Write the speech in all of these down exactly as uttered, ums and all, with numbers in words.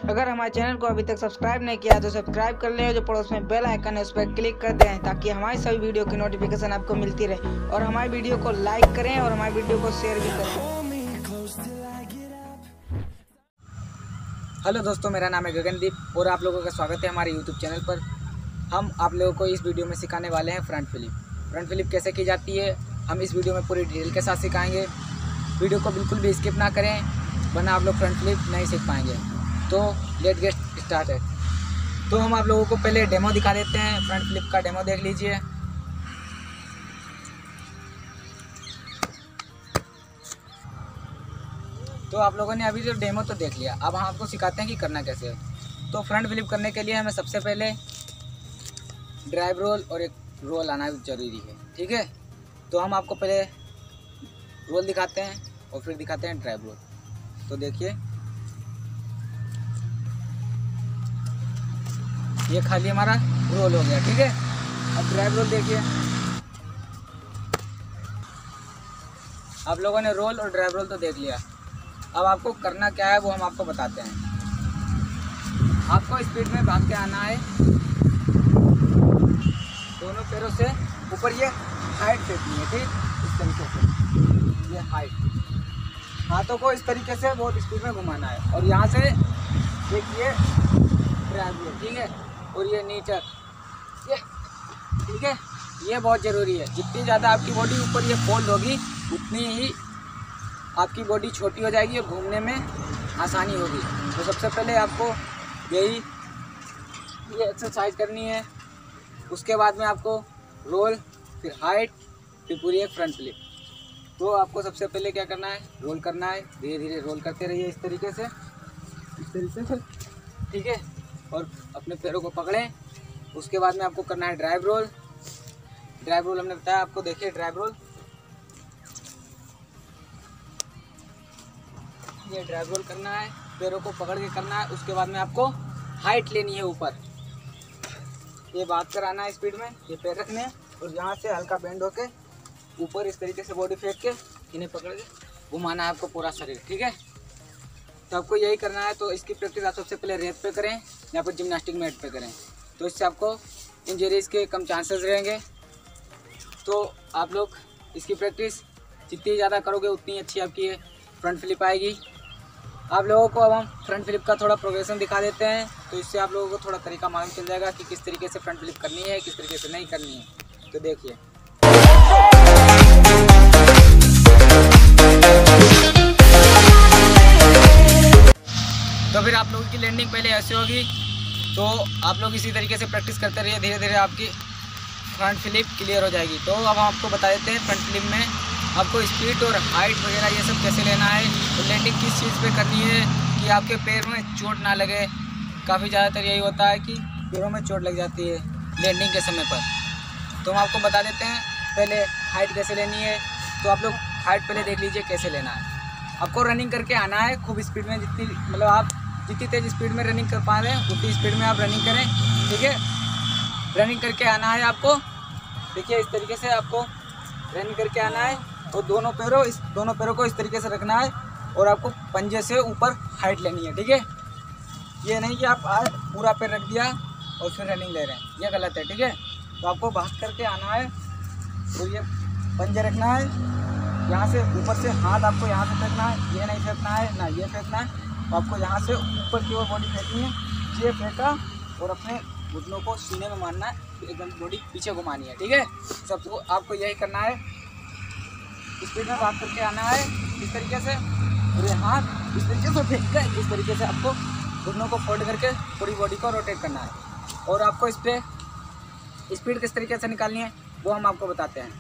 अगर हमारे चैनल को अभी तक सब्सक्राइब नहीं किया तो सब्सक्राइब कर लें, जो पड़ोस में बेल आइकन है उस पर क्लिक कर दें ताकि हमारी सभी वीडियो की नोटिफिकेशन आपको मिलती रहे। और हमारी वीडियो को लाइक करें और हमारी वीडियो को शेयर भी करें। हेलो दोस्तों, मेरा नाम है गगनदीप और आप लोगों का स्वागत है हमारे यूट्यूब चैनल पर। हम आप लोगों को इस वीडियो में सिखाने वाले हैं फ्रंट फ्लिप। फ्रंट फ्लिप कैसे की जाती है हम इस वीडियो में पूरी डिटेल के साथ सिखाएंगे। वीडियो को बिल्कुल भी स्किप ना करें वरना आप लोग फ्रंट फ्लिप नहीं सीख पाएंगे। तो लेट गेट स्टार्ट है। तो हम आप लोगों को पहले डेमो दिखा देते हैं। फ्रंट फ्लिप का डेमो देख लीजिए। तो आप लोगों ने अभी जो डेमो तो देख लिया, अब हम आपको सिखाते हैं कि करना कैसे है। तो फ्रंट फ्लिप करने के लिए हमें सबसे पहले ड्राइव रोल और एक रोल आना जरूरी है, ठीक है। तो हम आपको पहले रोल दिखाते हैं और फिर दिखाते हैं ड्राइव रोल। तो देखिए, ये खाली हमारा रोल हो गया, ठीक है। अब ड्राइव रोल देखिए। आप लोगों ने रोल और ड्राइव रोल तो देख लिया। अब आपको करना क्या है वो हम आपको बताते हैं। आपको स्पीड में भाग के आना है, दोनों पैरों से ऊपर ये हाइट फेंकनी है, ठीक, इस तरीके से ये हाइट। हाथों को इस तरीके से बहुत स्पीड में घुमाना है और यहाँ से देखिए ड्राइव रोल, ठीक है। और ये नीचे ये, ठीक है, ये बहुत ज़रूरी है। जितनी ज़्यादा आपकी बॉडी ऊपर ये फोल्ड होगी उतनी ही आपकी बॉडी छोटी हो जाएगी और घूमने में आसानी होगी। तो सबसे पहले आपको यही ये एक्सरसाइज करनी है। उसके बाद में आपको रोल, फिर हाइट, फिर पूरी एक फ्रंट फ्लिप। तो आपको सबसे पहले क्या करना है, रोल करना है। धीरे धीरे रोल करते रहिए इस तरीके से, इस तरीके से, ठीक है। और अपने पैरों को पकड़ें। उसके बाद में आपको करना है ड्राइव रोल। ड्राइव रोल हमने बताया आपको, देखिए ड्राइव रोल, ये ड्राइव रोल करना है, पैरों को पकड़ के करना है। उसके बाद में आपको हाइट लेनी है ऊपर, ये बात कराना है स्पीड में, ये पैर रखने हैं और यहाँ से हल्का बेंड होके ऊपर इस तरीके से बॉडी फेंक के इन्हें पकड़ के घुमाना है आपको पूरा शरीर, ठीक है। तो आपको यही करना है। तो इसकी प्रैक्टिस आप सबसे पहले रेत पे करें या फिर जिम्नास्टिक मैट पे करें, तो इससे आपको इंजरीज के कम चांसेस रहेंगे। तो आप लोग इसकी प्रैक्टिस जितनी ज़्यादा करोगे उतनी अच्छी आपकी फ्रंट फ्लिप आएगी। आप लोगों को अब हम फ्रंट फ्लिप का थोड़ा प्रोग्रेशन दिखा देते हैं, तो इससे आप लोगों को थोड़ा तरीका मालूम चल जाएगा कि किस तरीके से फ्रंट फ्लिप करनी है, किस तरीके से नहीं करनी है। तो देखिए, तो फिर आप लोगों की लैंडिंग पहले ऐसे होगी। तो आप लोग इसी तरीके से प्रैक्टिस करते रहिए, धीरे धीरे आपकी फ्रंट फ्लिप क्लियर हो जाएगी। तो अब हम आपको बता देते हैं फ्रंट फ्लिप में आपको स्पीड और हाइट वगैरह ये सब कैसे लेना है, तो लैंडिंग किस चीज़ पे करनी है कि आपके पैर में चोट ना लगे। काफ़ी ज़्यादातर यही होता है कि पैरों में चोट लग जाती है लैंडिंग के समय पर। तो हम आपको बता देते हैं पहले हाइट कैसे लेनी है। तो आप लोग हाइट पहले देख लीजिए कैसे लेना है। आपको रनिंग करके आना है खूब स्पीड में, जितनी मतलब आप जितनी तेज़ स्पीड में रनिंग कर पा रहे हैं उतनी स्पीड में आप रनिंग करें, ठीक है। रनिंग करके आना है आपको, देखिए इस तरीके से आपको रनिंग करके आना है और दोनों पैरों इस दोनों पैरों को इस तरीके से रखना है और आपको पंजे से ऊपर हाइट लेनी है, ठीक है। ये नहीं कि आप आए पूरा पैर रख दिया और फिर रनिंग ले रहे हैं, ये गलत है, ठीक है। तो आपको भाग करके आना है और ये पंजे रखना है, यहाँ से ऊपर से हाथ आपको यहाँ से फेंकना है, ये नहीं फेंकना है ना ये फेंकना है। तो आपको यहाँ से ऊपर की ओर बॉडी फेंकनी है, ये फेंका और अपने घुटनों को सीने में मारना है, एकदम बॉडी पीछे घुमानी है, ठीक है। सबको आपको यही करना है, स्पीड में भाग करके आना है इस तरीके से और ये हाथ इस तरीके से फेंक कर इस तरीके से आपको घुटनों को फोल्ड करके पूरी बॉडी को रोटेट करना है। और आपको इस पर स्पीड किस तरीके से निकालनी है वो हम आपको बताते हैं।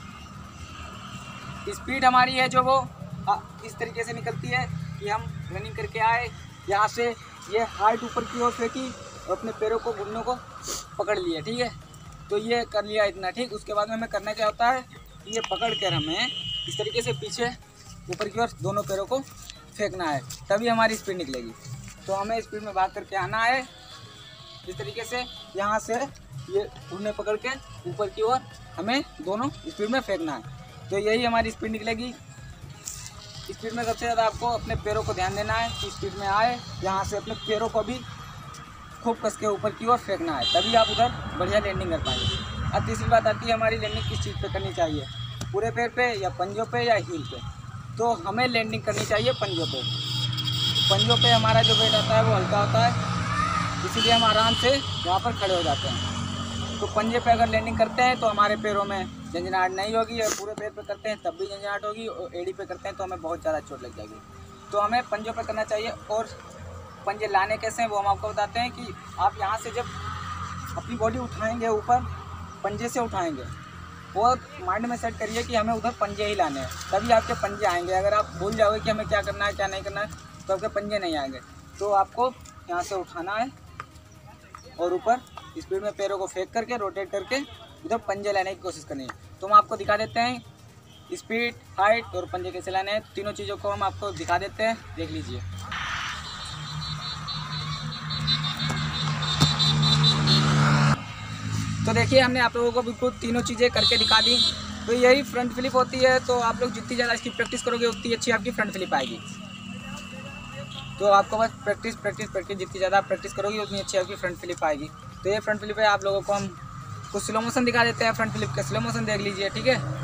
स्पीड हमारी है जो वो इस तरीके से निकलती है कि हम रनिंग करके आए, यहाँ से ये हाइट ऊपर की ओर फेंकी और अपने पैरों को घुटनों को पकड़ लिए, ठीक है। तो ये कर लिया इतना, ठीक। उसके बाद में हमें करना क्या होता है, ये पकड़ कर हमें इस तरीके से पीछे ऊपर की ओर दोनों पैरों को फेंकना है, तभी हमारी स्पीड निकलेगी। तो हमें स्पीड में भाग करके आना है इस तरीके से, यहाँ से ये घुटने पकड़ के ऊपर की ओर हमें दोनों स्पीड में फेंकना है, तो यही हमारी स्पीड निकलेगी। स्पीड में सबसे ज़्यादा आपको अपने पैरों को ध्यान देना है कि स्पीड में आए, यहाँ से अपने पैरों को भी खूब कस के ऊपर की ओर फेंकना है, तभी आप उधर बढ़िया लैंडिंग कर पाएंगे। अब तीसरी बात आती है हमारी लैंडिंग किस चीज़ पे करनी चाहिए, पूरे पैर पे या पंजों पे या हील पे। तो हमें लैंडिंग करनी चाहिए पंजों पे। पंजों पे हमारा जो वेट आता है वो हल्का होता है, इसीलिए हम आराम से वहाँ पर खड़े हो जाते हैं। तो पंजे पे अगर लैंडिंग करते हैं तो हमारे पैरों में झंझनाहट नहीं होगी, और पूरे पैर पे करते हैं तब भी झंझनाहट होगी, और एड़ी पे करते हैं तो हमें बहुत ज़्यादा चोट लग जाएगी। तो हमें पंजों पे करना चाहिए। और पंजे लाने कैसे हैं वो हम आपको बताते हैं कि आप यहाँ से जब अपनी बॉडी उठाएंगे ऊपर, पंजे से उठाएंगे, और माइंड में सेट करिए कि हमें उधर पंजे ही लाने हैं, तभी आपके पंजे आएंगे। अगर आप भूल जाओगे कि हमें क्या करना है क्या नहीं करना है तो आपके पंजे नहीं आएंगे। तो आपको यहाँ से उठाना है और ऊपर स्पीड में पैरों को फेंक करके रोटेट करके उधर पंजे लाने की कोशिश करनी है। तो हम आपको दिखा देते हैं स्पीड, हाइट और पंजे कैसे लाने हैं। तीनों चीज़ों को हम आपको दिखा देते हैं, देख लीजिए। तो देखिए हमने आप लोगों को बिल्कुल तीनों चीज़ें करके दिखा दी। तो यही फ्रंट फ्लिप होती है। तो आप लोग जितनी ज़्यादा इसकी प्रैक्टिस करोगे उतनी अच्छी आपकी फ्रंट फ्लिप आएगी। तो आपको बस प्रैक्टिस प्रैक्टिस प्रैक्टिस जितनी ज़्यादा प्रैक्टिस करोगे उतनी अच्छी आपकी फ्रंट फ्लिप आएगी। तो ये फ्रंट फ्लिप है, आप लोगों को हम कुछ स्लो मोशन दिखा देते हैं फ्रंट फ्लिप के। स्लो मोशन देख लीजिए, ठीक है।